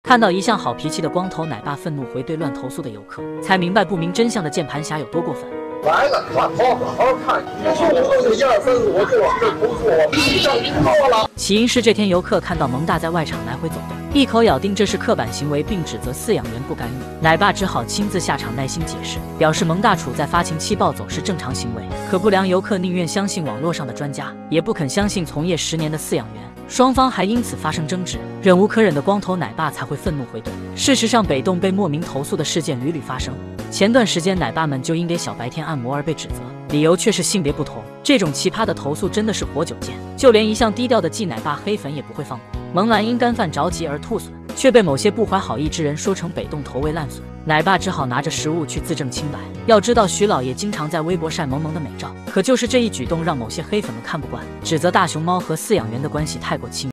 看到一向好脾气的光头奶爸愤怒回怼乱投诉的游客，才明白不明真相的键盘侠有多过分。 来了，把头好好看，你说我1、2、3、4、5就往这投诉我，你上错了。 起因是这天游客看到萌大在外场来回走动，一口咬定这是刻板行为，并指责饲养员不干预。奶爸只好亲自下场耐心解释，表示萌大处在发情期暴走是正常行为。可不良游客宁愿相信网络上的专家，也不肯相信从业10年的饲养员。双方还因此发生争执，忍无可忍的光头奶爸才会愤怒回怼。事实上，北洞被莫名投诉的事件屡屡发生。前段时间奶爸们就因给小白天按摩而被指责，理由却是性别不同。这种奇葩的投诉真的是活久见，就连一向低调的季奶爸黑粉也不会放过。萌兰因干饭着急而吐损，却被某些不怀好意之人说成北洞投喂烂笋，奶爸只好拿着食物去自证清白。要知道徐老爷经常在微博晒萌萌的美照，可就是这一举动让某些黑粉们看不惯，指责大熊猫和饲养员的关系太过亲密。